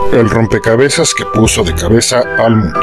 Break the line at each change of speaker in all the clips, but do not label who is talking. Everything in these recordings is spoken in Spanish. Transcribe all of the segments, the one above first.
El rompecabezas que puso de cabeza al mundo.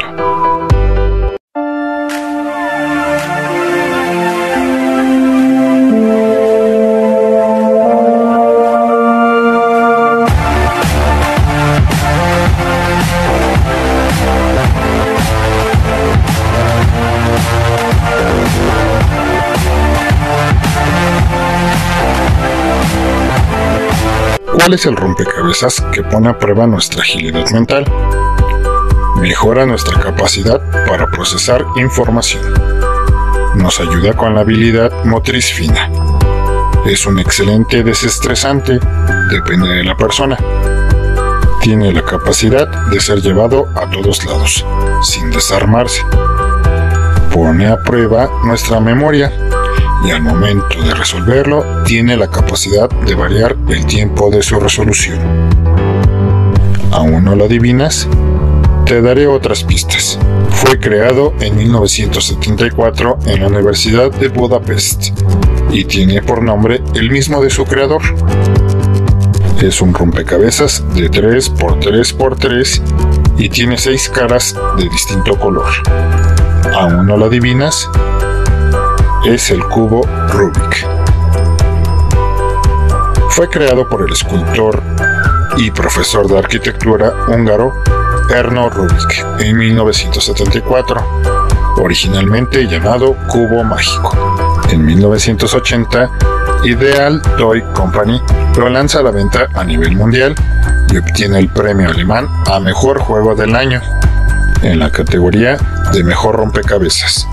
¿Cuál es el rompecabezas que pone a prueba nuestra agilidad mental? Mejora nuestra capacidad para procesar información. Nos ayuda con la habilidad motriz fina. Es un excelente desestresante, depende de la persona. Tiene la capacidad de ser llevado a todos lados, sin desarmarse. Pone a prueba nuestra memoria. Y al momento de resolverlo, tiene la capacidad de variar el tiempo de su resolución. ¿Aún no lo adivinas? Te daré otras pistas. Fue creado en 1974 en la Universidad de Budapest y tiene por nombre el mismo de su creador. Es un rompecabezas de 3×3×3 y tiene 6 caras de distinto color. ¿Aún no lo adivinas? Es el cubo Rubik. Fue creado por el escultor y profesor de arquitectura húngaro Erno Rubik en 1974, originalmente llamado cubo mágico. En 1980, Ideal Toy Company lo lanza a la venta a nivel mundial y obtiene el premio alemán a Mejor Juego del Año en la categoría de Mejor Rompecabezas.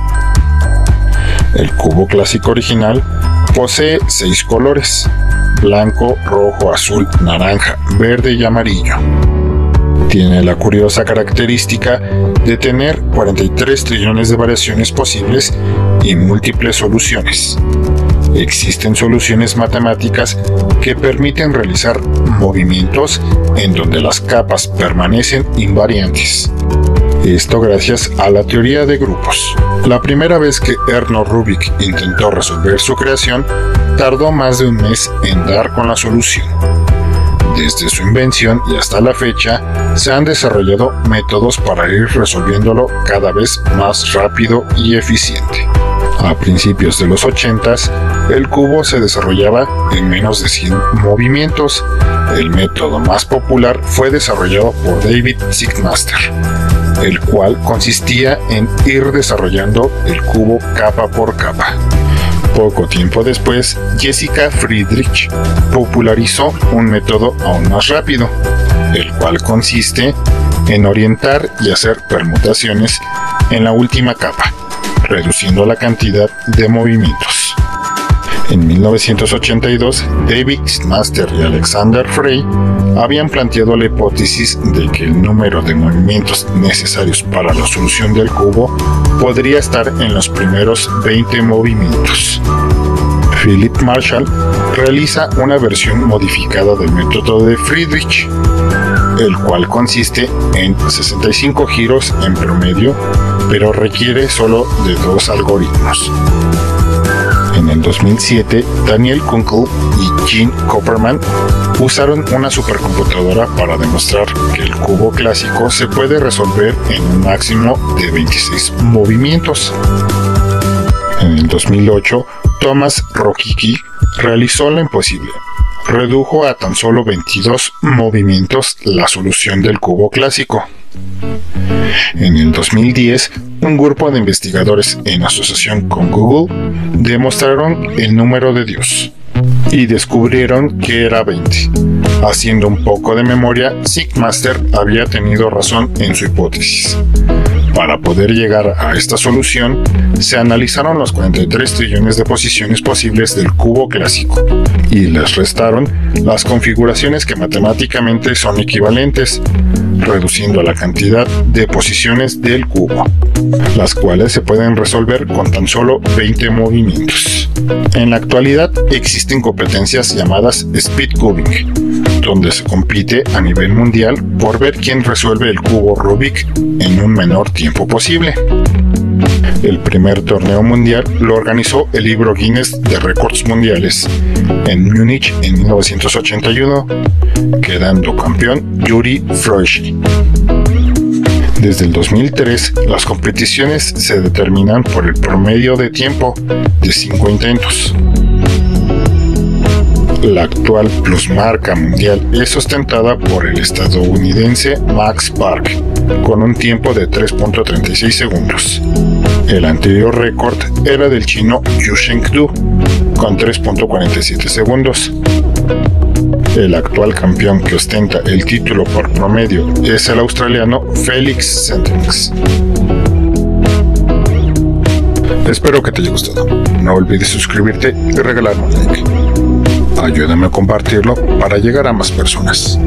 El cubo clásico original posee 6 colores: blanco, rojo, azul, naranja, verde y amarillo. Tiene la curiosa característica de tener 43 trillones de variaciones posibles y múltiples soluciones. Existen soluciones matemáticas que permiten realizar movimientos en donde las capas permanecen invariantes. Esto gracias a la teoría de grupos. La primera vez que Erno Rubik intentó resolver su creación, tardó más de un mes en dar con la solución. Desde su invención y hasta la fecha, se han desarrollado métodos para ir resolviéndolo cada vez más rápido y eficiente. A principios de los 80s, el cubo se desarrollaba en menos de 100 movimientos. El método más popular fue desarrollado por David Sigmaster, el cual consistía en ir desarrollando el cubo capa por capa. Poco tiempo después, Jessica Friedrich popularizó un método aún más rápido, el cual consiste en orientar y hacer permutaciones en la última capa, reduciendo la cantidad de movimientos. En 1982, David Sigmaster y Alexander Frey habían planteado la hipótesis de que el número de movimientos necesarios para la solución del cubo podría estar en los primeros 20 movimientos. Philip Marshall realiza una versión modificada del método de Friedrich, el cual consiste en 65 giros en promedio, pero requiere solo de 2 algoritmos. En el 2007, Daniel Kunkel y Gene Copperman usaron una supercomputadora para demostrar que el cubo clásico se puede resolver en un máximo de 26 movimientos. En el 2008, Thomas Rokicki realizó lo imposible. Redujo a tan solo 22 movimientos la solución del cubo clásico. En el 2010, un grupo de investigadores en asociación con Google demostraron el número de Dios y descubrieron que era 20. Haciendo un poco de memoria, Sigmaster había tenido razón en su hipótesis. Para poder llegar a esta solución, se analizaron los 43 trillones de posiciones posibles del cubo clásico y les restaron las configuraciones que matemáticamente son equivalentes, reduciendo la cantidad de posiciones del cubo, las cuales se pueden resolver con tan solo 20 movimientos. En la actualidad existen competencias llamadas speedcubing, donde se compite a nivel mundial por ver quién resuelve el cubo Rubik en un menor tiempo posible. El primer torneo mundial lo organizó el libro Guinness de récords mundiales en Múnich en 1981, quedando campeón Yuri Froese. Desde el 2003, las competiciones se determinan por el promedio de tiempo de 5 intentos. La actual plusmarca mundial es ostentada por el estadounidense Max Park, con un tiempo de 3.36 segundos. El anterior récord era del chino Yu Chengdu, con 3.47 segundos. El actual campeón que ostenta el título por promedio es el australiano Felix Sandrings. Espero que te haya gustado. No olvides suscribirte y regalarme un like. Ayúdame a compartirlo para llegar a más personas.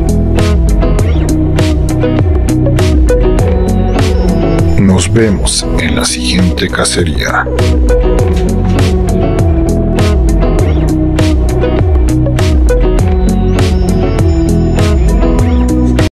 Nos vemos en la siguiente cacería.